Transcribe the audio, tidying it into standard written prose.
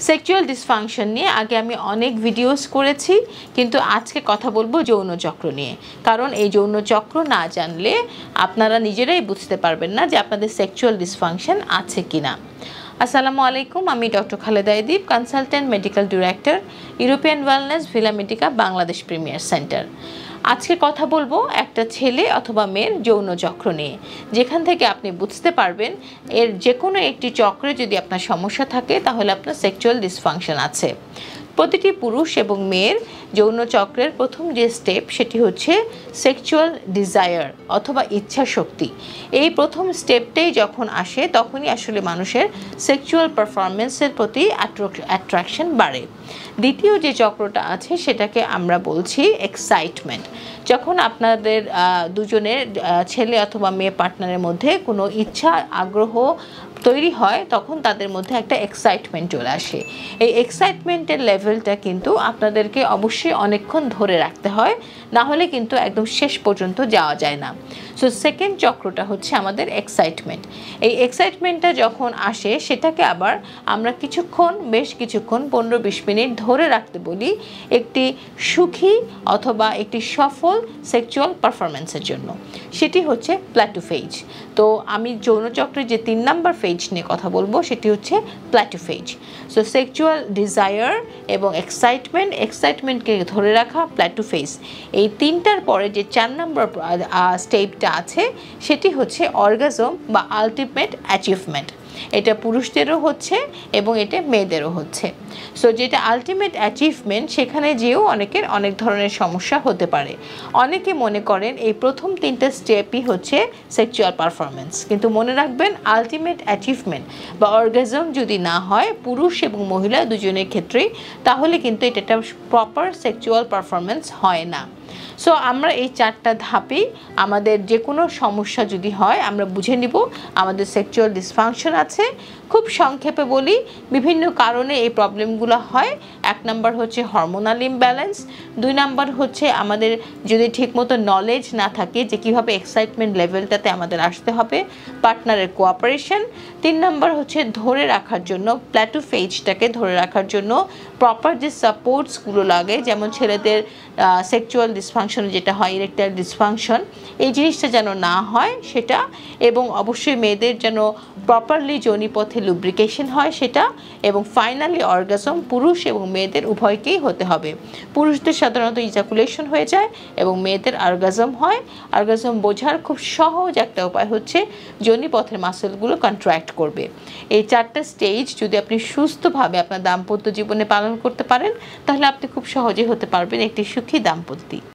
Sexual dysfunction নিয়ে আগে আমি অনেক ভিডিওস করেছি, কিন্তু আজকে কথা বলবো যৌন চক্র নিয়ে। কারণ এই যৌন চক্র না জানলে আপনারা নিজেরাই বুঝতে পারবেন না যে আপনাদের সেক্সুয়াল ডিসফাংশন আছে কিনা। আসসালামু আলাইকুম, আমি doctor Khaleda Edib, consultant medical director, European wellness Villa Medica Bangladesh premier centre. আজকে কথা বলবো একটা ছেলে অথবা মেয়ের যৌন চক্র নিয়ে, যেখান থেকে আপনি বুঝতে পারবেন এর যে কোনো একটি চক্রে যদি আপনার সমস্যা থাকে তাহলে আপনার সেক্সুয়াল ডিসফাংশন আছে। প্রতিটি পুরুষ এবং মেয়ের যৌন চক্রের প্রথম যে স্টেপ সেটি হচ্ছে সেক্সুয়াল ডিজায়ার অথবা ইচ্ছা শক্তি। এই প্রথম স্টেপটাই যখন আসে তখনই আসলে মানুষের সেক্সুয়াল পারফরমেন্সের প্রতি অ্যাট্রাকশন বাড়ে। দ্বিতীয় যে চক্রটা আছে সেটাকে আমরা বলছি এক্সাইটমেন্ট। যখন আপনাদের দুজনের ছেলে অথবা মেয়ে পার্টনারের মধ্যে কোনো ইচ্ছা আগ্রহ তৈরি হয় তখন তাদের মধ্যে একটা এক্সাইটমেন্ট চলে আসে। এই এক্সাইটমেন্টের লেভেলটা কিন্তু আপনাদেরকে অবশ্যই অনেকক্ষণ ধরে রাখতে হয়, না হলে কিন্তু একদম শেষ পর্যন্ত যাওয়া যায় না। সো সেকেন্ড চক্রটা হচ্ছে আমাদের এক্সাইটমেন্ট। এই এক্সাইটমেন্টটা যখন আসে সেটাকে আবার আমরা বেশ কিছুক্ষণ 15-20 মিনিট ধরে রাখতে বলি একটি সুখী অথবা একটি সফল সেক্সুয়াল পারফরমেন্সের জন্য। সেটি হচ্ছে প্ল্যাটো ফেজ। তো আমি যৌন চক্রের যে 3 নাম্বার ফেজ নিয়ে কথা বলবো সেটি হচ্ছে plateau phase. So sexual desire এবং এক্সাইটমেন্টকে ধরে রাখা, প্ল্যাটো ফেজ। এই 3টার পরে যে 4 নাম্বার স্টেপটা আছে সেটি হচ্ছে অর্গাজম বা আলটিমেট অ্যাচিভমেন্ট। এটা পুরুষদেরও হচ্ছে এবং এটা মেয়েদেরও হচ্ছে। সো যেটা আলটিমেট অ্যাচিভমেন্ট, সেখানে যেও অনেকের অনেক ধরনের সমস্যা হতে পারে। অনেকে মনে করেন এই প্রথম 3টা স্টেপই হচ্ছে সেক্সুয়াল পারফরমেন্স, কিন্তু মনে রাখবেন আলটিমেট অ্যাচিভমেন্ট বা অর্গাজম যদি না হয় পুরুষ এবং মহিলা দুজনের ক্ষেত্রেই, তাহলে কিন্তু এটা একটা প্রপার সেক্সুয়াল পারফরমেন্স হয় না। সো আমরা এই 4টা ধাপেই আমাদের যে কোনো সমস্যা যদি হয় আমরা বুঝে নিব আমাদের সেক্সুয়াল ডিসফাংশন আছে। খুব সংক্ষেপে বলি, বিভিন্ন কারণে এই প্রবলেমগুলো হয়। 1 নাম্বার হচ্ছে হরমোনাল ইমব্যালেন্স, 2 নাম্বার হচ্ছে আমাদের যদি ঠিকমতো নলেজ না থাকে যে কীভাবে এক্সাইটমেন্ট লেভেলটাতে আমাদের আসতে হবে, পার্টনারের কোঅপারেশন, 3 নাম্বার হচ্ছে ধরে রাখার জন্য প্ল্যাটো ফেজটাকে ধরে রাখার জন্য প্রপার যে সাপোর্টসগুলো লাগে, যেমন ছেলেদের সেক্সুয়াল ডিসফাংশন যেটা হয় ইরেকটাইল ডিসফাংশন, এই জিনিসটা যেন না হয় সেটা, এবং অবশ্যই মেয়েদের যেন প্রপারলি যোনিপথে লুব্রিকেশন হয় সেটা, এবং ফাইনালি অর্গাজম পুরুষ এবং মেয়েদের উভয়কেই হতে হবে। পুরুষদের সাধারণত ইজাকুলেশন হয়ে যায় এবং মেয়েদের অর্গাজম হয়। অর্গাজম বোঝার খুব সহজ একটা উপায় হচ্ছে যোনিপথের মাসেলগুলো কন্ট্রাক্ট করবে। এই 4টা স্টেজ যদি আপনি সুস্থভাবে আপনার দাম্পত্য জীবনে পালন করতে পারেন তাহলে আপনি খুব সহজে হতে পারবেন একটি সুখী দাম্পত্য।